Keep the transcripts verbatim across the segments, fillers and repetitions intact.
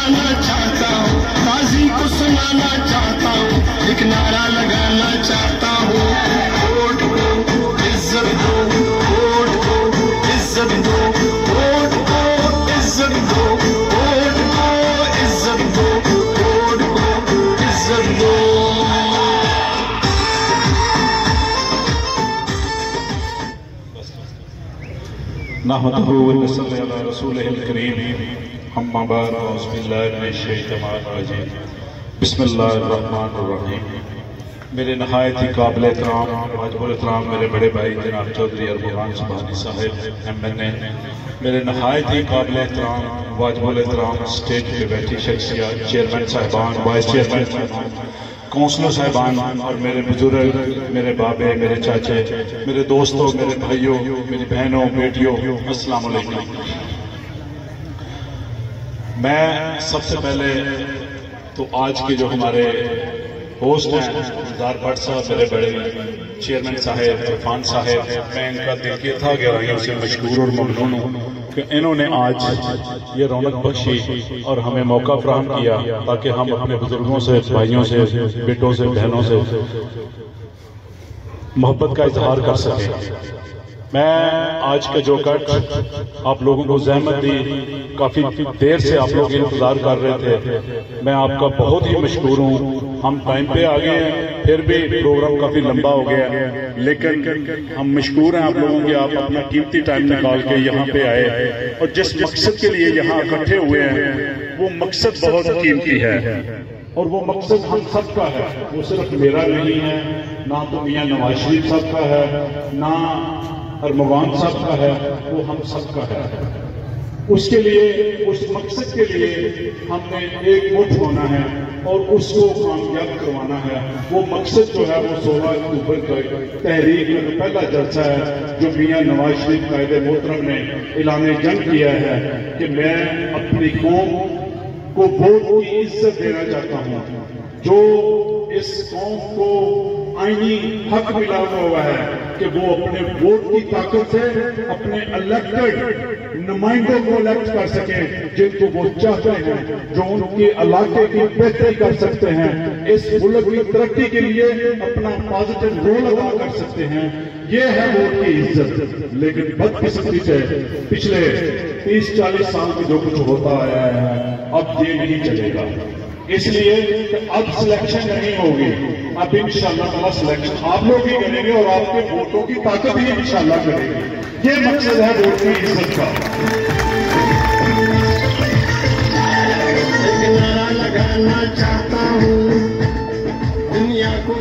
सुनाना चाहता हूँ, काजी को सुनाना चाहता हूँ, एक नारा लगाना चाहता हूँ। वोट दो इज्जत दो, वोट दो इज्जत दो, वोट दो इज्जत दो, वोट दो इज्जत दो, वोट दो इज्जत दो। नहमदुहु व नसल्ली अला रसूलिहिल करीम, अम्मा बाद, औज़ु बिल्लाहि मिनश शैतानिर रजीम, बिस्मिल्लाहिर रहमानिर रहीम। मेरे नहायत ही काबिल एहतराम वाजिबुल एहतराम मेरे बड़े भाई जनाब चौधरी अरबुगान सुबहानी साहब एम एन ए, मेरे नहायत ही काबिल एहतराम वाजिबुल एहतराम स्टेज पे बैठी शख्सियत, चेयरमैन साहिबान, वाइस चेयरमैन साहिबान, काउंसलर साहिबान और मेरे बुजुर्ग, मेरे बाबे, मेरे चाचे, मेरे दोस्तों, मेरे भाइयों, मेरी बहनों, बेटियों, अस्सलाम वालेकुम। मैं सबसे पहले तो आज के जो हमारे होस्ट हैं गुलजार भट्ट साहब, मेरे बड़े चेयरमैन साहब इरफान साहब, मैं इनका दिल की था गहराइयों से मशकूर और ममनून हूँ कि इन्होंने आज ये रौनक बख्शी और हमें मौका फराहम किया ताकि हम अपने बुजुर्गों से, भाइयों से, बेटों से, बहनों से मोहब्बत का इजहार कर सकें। मैं आज का जो कट आप लोगों को जहमत दी, काफी देर से आप लोग इंतजार कर रहे थे, मैं आपका बहुत ही मशकूर हूँ। हम टाइम पे आ गए हैं, फिर भी प्रोग्राम काफी लंबा हो गया, लेकिन हम मशकूर हैं आप लोगों के, आप अपना कीमती टाइम निकाल के यहाँ पे आए और जिस मकसद के लिए यहाँ इकट्ठे हुए हैं वो मकसद बहुत कीमती है और वो मकसद हम सबका है। वो सिर्फ मेरा नहीं है, ना तो मियां नवाज शरीफ साहब का है, ना अरमगान साहब का है, वो हम सबका है। उसके लिए, उस मकसद के लिए हमने एक मुठ होना है और उसको कामयाब करवाना है। वो मकसद जो है वो सोलह अक्टूबर का तहरीक में पहला जलसा है जो मियां नवाज शरीफ कायदे मोहतरम ने ऐलान जंग किया है कि मैं अपनी कौम को वोट की इज्जत देना चाहता हूँ। जो इस कौम को आईनी हक मिला हुआ है कि वो अपने वोट की ताकत से अपने इलेक्टेड नुमाइंदों को इलेक्ट कर सके जिनको वो चाहते हैं, जो उनके इलाके की बेहतरी कर सकते हैं, इस मुल्क की तरक्की के लिए अपना पॉजिटिव रोल अदा कर सकते हैं। ये है वोट की इज्जत। लेकिन बदकिस्मती से पिछले तीस चालीस साल में जो कुछ होता आया है अब ये नहीं चलेगा, इसलिए अब सिलेक्शन नहीं होगी। अब इंशाअल्लाह सिलेक्शन आप लोग ही करेंगे और आपके वोटों की ताकत ही इंशाअल्लाह करेगी। ये मकसद है वोट की इज्जत का। एक नारा लगाना चाहता हूँ दुनिया को,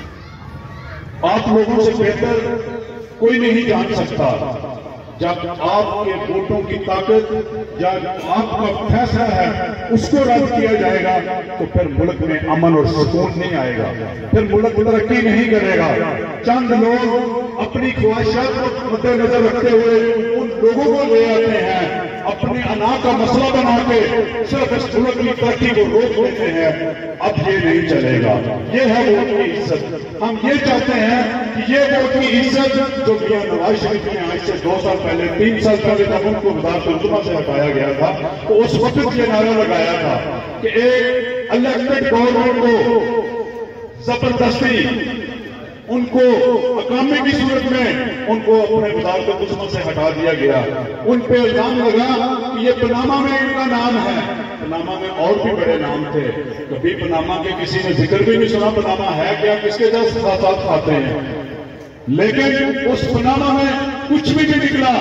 आप लोगों से बेहतर कोई नहीं जान सकता जब आपके वोटों की ताकत, जब आपका फैसला है उसको रद्द किया जाएगा तो फिर मुल्क में अमन और सुकून नहीं आएगा, फिर मुल्क तरक्की नहीं करेगा। चंद लोग अपनी ख्वाहिशात को मद्देनजर रखते हुए उन लोगों को ले आते हैं, अपने अना का मसला बना के सिर्फ इस मुल्क की तरक्की को रोक देते हैं। अब ये नहीं चलेगा। ये है वोट की इज्जत। हम ये चाहते हैं कि ये वोट की इज्जत जो मियां नवाज शरीफ ने आज से दो साल पहले, तीन साल पहले तक उनको वज़ारत-उल-ज़ुमा से हटाया गया था, तो उस वक्त ये नारा लगाया था कि एक इलेक्टेड गवर्नमेंट को जबरदस्ती उनको अकामे की सूरत में उनको अपने वज़ारत-उल-ज़ुमा से हटा दिया गया। उन पे इल्जाम लगा कि ये पनामा में इनका नाम है। पनामा में और भी बड़े नाम थे, कभी पनामा के किसी ने जिक्र भी नहीं सुना। पनामा है क्या, किसके जस्ट साथ खाते हैं, लेकिन उस पनामा में कुछ भी नहीं निकला।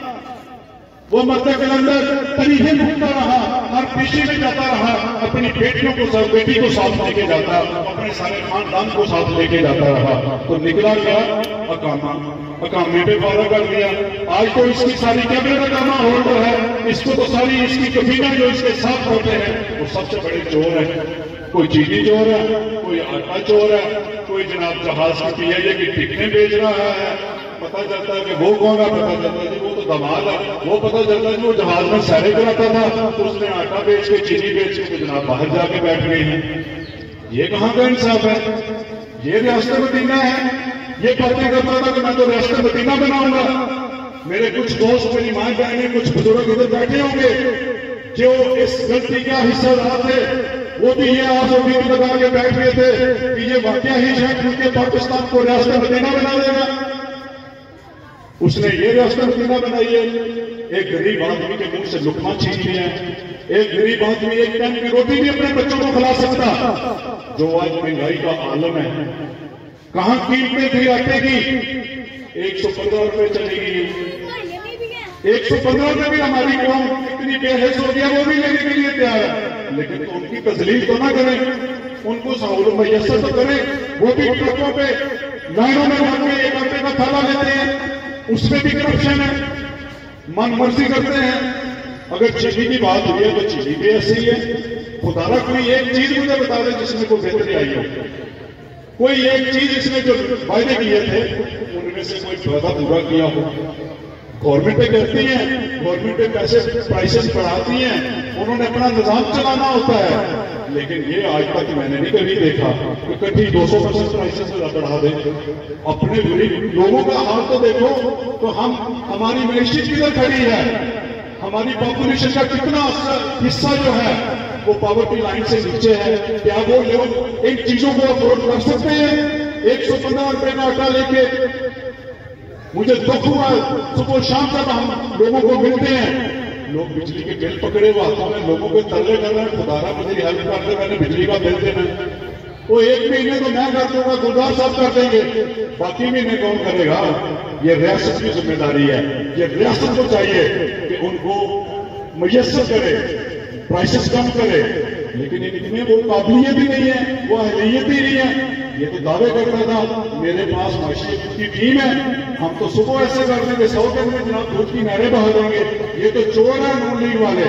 वो मक्का के अंदर तरीके घूमता रहा, हर पेशी में जाता रहा, अपनी बेटियों को साथ, बेटी को साथ लेके जाता, अपने सारे खानदान को साथ लेके जाता रहा। तो निकला क्या, अकामा, अकामे पे वादा कर दिया। आज तो इसकी सारी कैबिनेट अकामा होल्डर है, इसको तो सारी इसकी कबीना जो इसके साथ होते हैं वो सबसे बड़े चोर है। कोई चीनी चोर है, कोई आटा चोर है, कोई जनाब जहाज की पीआईए की टिकटें बेच रहा है। पता चलता है कि वो कौन है, पता चलता है कि वो तो दमाद है। वो पता चलता है कि वो जहाज में सैरे कराता था, तो उसने आटा बेच के, चीनी बेच के जनाब बाहर जाके बैठ गए हैं। ये कहाँ का इंसाफ है? ये रियासत मदीना है। ये बातें करता था कि मैं तो रियासत मदीना बनाऊंगा। मेरे कुछ दोस्त, मेरी माँ बहनें, कुछ बुजुर्ग इधर बैठे होंगे जो इस गलती का हिस्सेदार थे वो भी ये आस उम्मीद लगा के बैठ गए थे कि ये वाकया ही शायद खुलके पाकिस्तान को रियासत मदीना बना देगा। उसने ये रियासत मदीना बनाई है, एक गरीब आदमी के मुंह से लुकमा छीन लिया है। एक गरीब आदमी एक टाइम की रोटी भी अपने बच्चों को खिला सकता, जो आज महंगाई का आलम है। कहां कीमतें थी आटे की, एक सौ पंद्रह रुपए चलेगी, एक सौ पंद्रह रुपए भी हमारी कौम इतनी बेहस हो गया वो भी लेने के लिए तैयार है। लेकिन तो उनकी तजलील तो ना करें, उनको सहूलत मैसर तो करें। वो भी ट्रकों पे लाइनों में लग के एक आटे का थाला लेते हैं, उसमें भी करप्शन है, मन मर्जी करते हैं। अगर चीनी की बात हुई है तो चीनी भी ऐसी है। खुदारा कोई एक चीज मुझे बता दे जिसमें कोई बेहतरी आई हो, कोई एक चीज इसमें जो वायदे किए थे उनमें से कोई वादा पूरा किया हो। गवर्नमेंटें करती हैं, गवर्नमेंटें पैसे प्राइसेस बढ़ाती हैं, उन्होंने अपना निजाम चलाना होता है। लेकिन ये आज तक मैंने नहीं कभी देखा कि कभी दो सौ परसेंट प्राइसेस बढ़ा दे। अपने गरीब लोगों का हाल तो देखो, तो हम हमारी मैशियत किधर खड़ी है, हमारी पॉपुलेशन का कितना हिस्सा जो है वो पॉवर्टी लाइन से नीचे है। क्या वो लोग इन चीजों को अफोर्ड कर सकते हैं? एक सौ पंद्रह रुपए का आटा लेके मुझे दुख हुआ, सुबह शाम जब हम लोगों को मिलते हैं, लोग बिजली के बिल पकड़े हुए हाथों में लोगों को तरले कर रहे हैं, खुदारा मुझे हेल्प कर दे, मैंने बिजली का बिल देना। वो एक महीने तो मैं कर दूंगा, गुलजार साहब कर देंगे, बाकी महीने कौन करेगा? ये रियासत की जिम्मेदारी है। ये रियासत को चाहिए कि उनको मुयस्सर करे, प्राइसेस कम करे, लेकिन इनमें वो काबिलियत ही नहीं है, वो अहलियत ही नहीं है। ये तो दावे करता था मेरे पास माशियत की टीम है, हम तो सुबह ऐसे कर देंगे, सौ दिन में जनाब दूध की नहरें बहा देंगे। ये तो चोर है नून लीग वाले।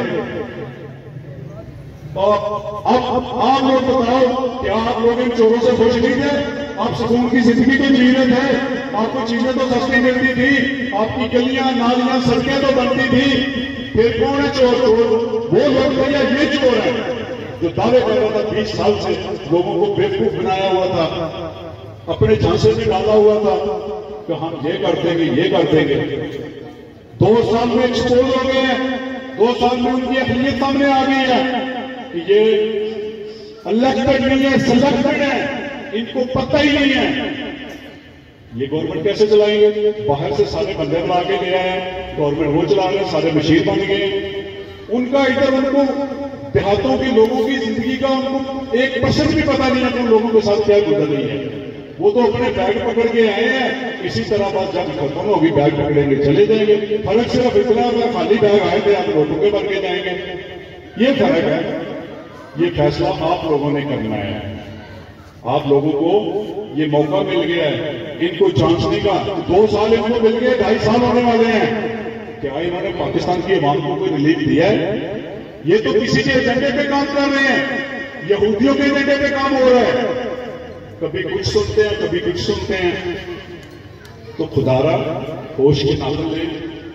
और अब आप लोग बताओ, क्या आप लोग इन चोरों से खुश नहीं थे? आप सुकून की जिंदगी तो जी रहे थे, आपको चीजें तो सस्ती मिलती थी, आपकी गलियां नालियां सड़कें तो बनती थी। फिर कौन है चोर? चोर वो लोग थे या ये चोर है जो दावे कर रहा था बीस साल से लोगों को बेवकूफ बनाया हुआ था, अपने झांसे में डाला हुआ था कि हम ये कर देंगे, ये कर देंगे। दो साल में एक्सपोज हो गए हैं, दो साल में उनकी अहलियत सामने आ गई है कि ये इलेक्टेड नहीं है, सिलेक्टेड है, इनको पता ही नहीं है। ये गवर्नमेंट कैसे चलाएंगे? बाहर से सारे बंदे बुला के ले आए, गवर्नमेंट वो चला रहे, सारे मशीन बन गए। उनका इधर उनको देहातों के लोगों की जिंदगी का उनको एक परसेंट भी पता नहीं है कि उन लोगों के साथ क्या गुजर रही है। वो तो अपने बैग पकड़ के आए हैं, इसी तरह बात जब खत्म होगी बैग पकड़ेंगे चले जाएंगे। फर्क सिर्फ इतना है, खाली बैग आए थे आप नोटों के भर के जाएंगे, ये फर्क है। ये फैसला आप लोगों ने करना है। आप लोगों को ये मौका मिल गया है इनको जांचने का। दो साल इनको मिल गए, ढाई साल होने वाले हैं। क्या इन्होंने पाकिस्तान की अवाम को कोई रिलीफ दिया है? ये तो किसी के एजेंडे पे काम कर रहे हैं, यहूदियों के एजेंडे पे काम हो रहा है। कभी कुछ सुनते हैं, कभी कुछ सुनते हैं। तो खुदारा होश के नाते ले,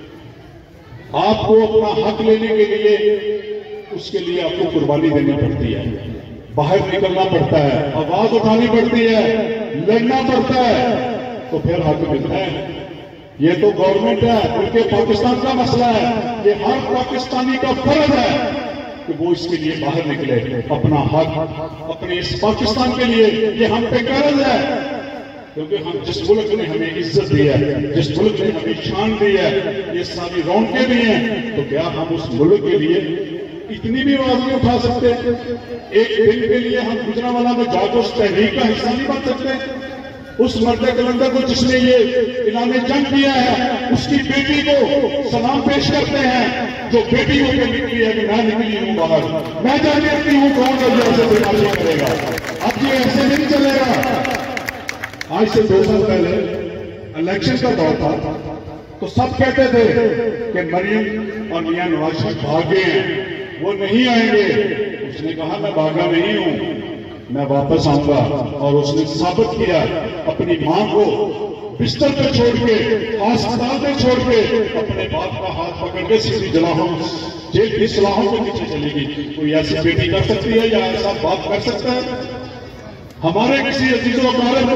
आपको अपना हक लेने के लिए उसके लिए आपको कुर्बानी देनी पड़ती है, बाहर निकलना पड़ता है, आवाज उठानी पड़ती है, लड़ना पड़ता है, तो फिर हक मिलता है। ये तो गवर्नमेंट है, बल्कि पाकिस्तान का मसला है। ये हर पाकिस्तानी का फर्ज है कि वो इसके लिए बाहर निकले, अपना हक अपने इस पाकिस्तान के लिए ये हम पे कर्ज है। क्योंकि हम जिस मुल्क ने हमें इज्जत दी है, जिस मुल्क ने हमें शान दी है, ये सारी रौनकें दी हैं, तो क्या हम उस मुल्क के लिए इतनी भी आवाज नहीं उठा सकते? एक दिन के लिए हम गुजरांवाला में जाकर उस तहरीक का हिस्सा नहीं बन सकते? उस मर्द कलंदर को जिसने ये इलामे जंग किया है, उसकी बेटी को सलाम पेश करते हैं, जो बेटी होकर निकली है कि मैं निकली हूं बाहर, मैं जानती हूं कौन वजह से बेमारी करेगा। अब ये ऐसे नहीं चलेगा। आज से दो साल पहले इलेक्शन का दौर था, तो सब कहते थे कि मरियम और मियां नवाज शरीफ भागे हैं, वो नहीं आएंगे। उसने कहा मैं भागा नहीं हूं, मैं वापस आऊंगा। और उसने साबित किया, अपनी मां को बिस्तर पे छोड़ के, अस्पताल पे छोड़ के, अपने बाप का हाथ पकड़ के सीधी जलाहों जेल की सलाहों के पीछे चलेगी। कोई ऐसी बेटी कर सकती है या ऐसा बाप कर सकता है? हमारे किसी अजीजों अकारब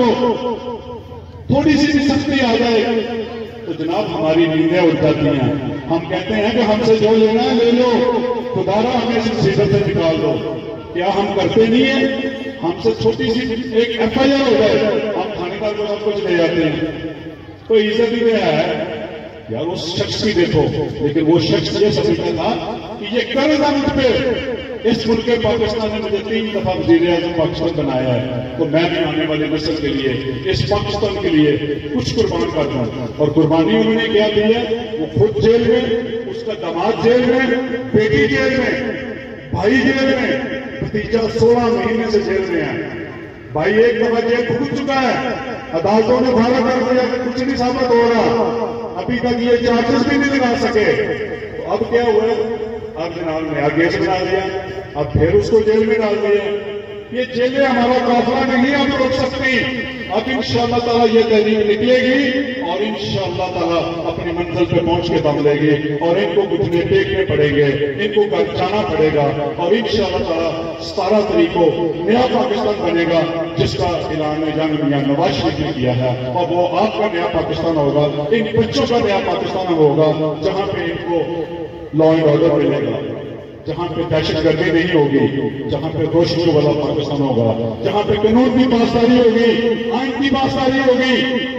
को थोड़ी सी भी सख्ती आ जाए तो जनाब हमारी नींदें उड़ जाती हैं। हम कहते हैं कि हमसे जो लेना है ले लो, खुदारा हमें इस मुसीबत से निकाल दो। क्या हम करते नहीं है? हमसे छोटी सी एक एफ आई आर हो जाए, हम थानेदार को सब कुछ ले जाते हैं। तो इज्जत ही है यार उस शख्स की देखो, लेकिन वो शख्स ये समझता था कि ये कर्ज है मुझ पे, इस मुल्क के पाकिस्तान ने मुझे तीन दफा वज़ीर आज़म पाकिस्तान बनाया है, तो मैं भी आने वाली नस्ल के लिए, इस पाकिस्तान के लिए कुछ कुर्बान कर दूं। और कुर्बानी उन्होंने क्या दी है? वो खुद जेल में, उसका दामाद जेल में, बेटी जेल में, भाई जेल में, भतीजा सोलह महीने से जेल में है। भाई एक दफा जेल भुगत चुका है, अदालतों ने भाड़ा कर दिया कि कुछ नहीं साबित हो रहा, अभी तक ये चार्जेस भी नहीं लगा सके। तो अब क्या हुआ? अब जनाब नया केस बना दिया, अब फिर उसको जेल में डाल दिया। ये जेलें हमारा काफिला नहीं अब रोक सकती। अब इंशाअल्लाह ताला ये तहरीक निकलेगी और इंशाअल्लाह ताला अपनी मंजिल पे पहुंच के दम लेगी और इनको घुटने टेकने पड़ेंगे, इनको घर जाना पड़ेगा और इंशाअल्लाह ताला सतारह तारीख को नया पाकिस्तान बनेगा, जिसका ऐलान जंग मियां नवाज शरीफ ने किया है। और वो आपका नया पाकिस्तान होगा, इन बच्चों का नया पाकिस्तान होगा, जहां पे इनको लॉ एंड ऑर्डर मिलेगा, जहां पे दहशतगर्दी नहीं होगी, जहां पे रोशनी वाला पाकिस्तान होगा, जहां पे कानून की पासदारी होगी, आइन की पासदारी होगी,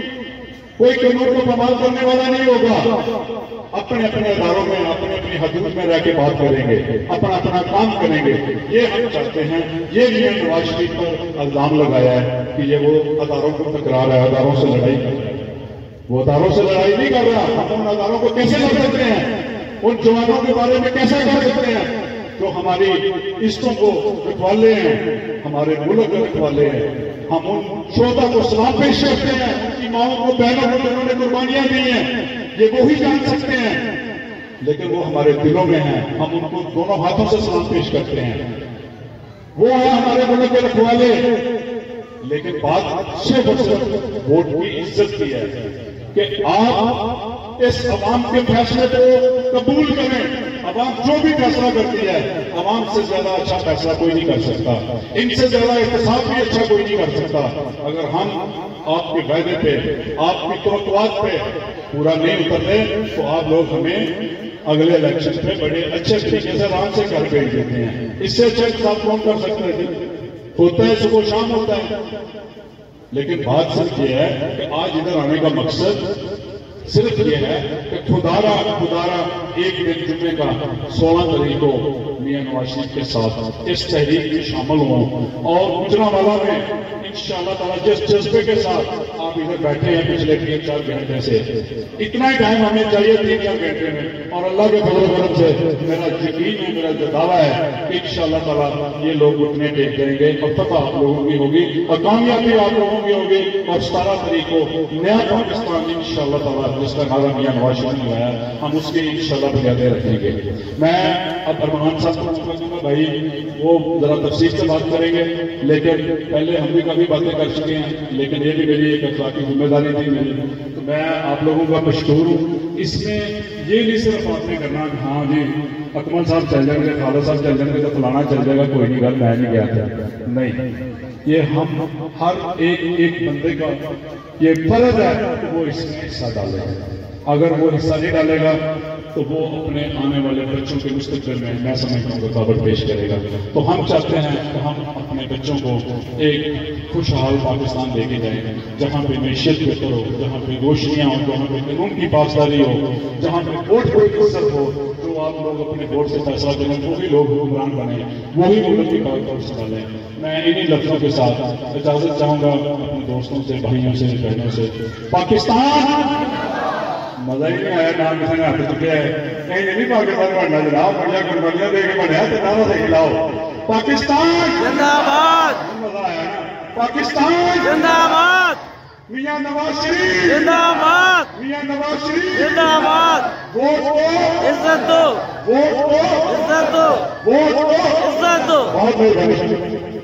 कोई कानून को बवाल करने वाला नहीं होगा। अपने अपने अदारों में, अपने अपनी हदूद में रह के बात करेंगे, अपना अपना काम करेंगे। ये हम चाहते हैं। ये मियां नवाज शरीफ पर इल्जाम लगाया है कि ये वो अदारों को टकरा रहा है, अदारों से लड़ाई कर रहा है। वो अदारों से लड़ाई नहीं कर रहा। हम उन अदारों को कैसे लड़ सकते हैं? उन जवानों के बारे में कैसे कर सकते हैं जो हमारी इज्जतों को रखवाले हैं, हमारे मुल्क के रखवाले हैं? हम उन श्रोता को सलाम पेश करते हैं, उनकी माओं को, बहनों को जिन्होंने कुर्बानियां दी हैं, ये वो ही जान सकते हैं, लेकिन वो हमारे दिलों में हैं। हम उनको दोनों हाथों से सलाम पेश करते हैं। वो है हमारे मुल्क के रखवाले। लेकिन बात सिर्फ और सिर्फ वोट की इज्जत की है कि आप इस अवाम के फैसले को कबूल करें। अवाम जो भी फैसला करती है, अवाम से ज्यादा अच्छा फैसला कोई नहीं कर सकता, इनसे ज्यादा एहतसाब भी अच्छा कोई नहीं कर सकता। अगर हम आपके वायदे पे, आपकी तवक्कुआत पे पूरा नहीं उतरते तो आप लोग हमें अगले इलेक्शन पे बड़े अच्छे तरीके से आराम से घर भेज देते हैं। इससे अच्छा इंतजाम कौन कर सकते थे? होता है सुबह शाम होता है। लेकिन बात सिर्फ ये है कि आज इधर आने का मकसद सिर्फ ये है कि खुदारा खुदारा एक दिन जुम्मे का सोलह तारीख को मियां नवाज शरीफ के साथ इस तहरीक में शामिल हों और गुजरांवाला में इंशाअल्लाह ताला जिस जज्बे के साथ आप इधर बैठे हैं पिछले तीन चार घंटे से, इतना ही टाइम हमें चाहिए तीन चार घंटे में। और अल्लाह के फजल करम से मेरा यकीन है, मेरा जो दावा है कि इंशाअल्लाह ताला ये लोग उठने टेक देंगे और फतह आप लोगों की होगी और कामयाबी आप लोगों की होगी। और सतारह तारीख को नया पाकिस्तान इंशाअल्लाह ताला, जिसका नारा मियां नवाज शरीफ ने लगाया, हम उसकी इंशाअल्लाह बुनियादें रखेंगे। मैं अब अरमान साहब को कहूंगा भाई वो जरा तफसील से बात करेंगे, लेकिन पहले हम भी काफी बातें कर चुके हैं, लेकिन ये भी मेरी एक अखलाकी जिम्मेदारी थी मेरी, तो मैं आप लोगों का मशहूर हूँ। इसमें ये नहीं सिर्फ आपने करना कि हाँ जी अकमल साहब चल जाएंगे, खालिद साहब चल जाएंगे तो फलाना चल जाएगा, कोई नहीं गल मैं नहीं गया था, नहीं। ये हम हर एक एक बंदे का ये फर्ज है कि वो इसमें हिस्सा डाले। अगर वो हिस्सा नहीं डालेगा तो वो अपने आने वाले बच्चों के मुस्तकबिल में मैं समझता हूँ रुकावट पेश करेगा। तो हम चाहते हैं कि हम अपने बच्चों को एक खुशहाल पाकिस्तान लेके जाएं, जहाँ पे मैशियत बेहतर हो, जहाँ पे रोशनियाँ हो, जहाँ पे कानून की पासदारी हो, जहाँ पे वोट को इज्जत हो। जो आप लोग अपने वोट से फैसला करें वो भी लोग हुक्मरान बने, वही मुल्क की कागज संभालें। मैं इन्हीं लफ्जों के साथ इजाजत चाहूंगा अपने दोस्तों से, भाइयों से, बहनों से। पाकिस्तान मजा ही नहीं आया, नाम किसी ने हाथ चुके है, कहीं नहीं पाकिस्तान बनना जनाब, बढ़िया कुर्बानियां देके बनया तो नारा से खिलाओ पाकिस्तान जिंदाबाद। मजा आया ना? पाकिस्तान जिंदाबाद, मियां नवाज शरीफ जिंदाबाद, मियां नवाज शरीफ जिंदाबाद। वोट को इज्जत दो, वोट को इज्जत दो, वोट को इज्जत दो। बहुत बहुत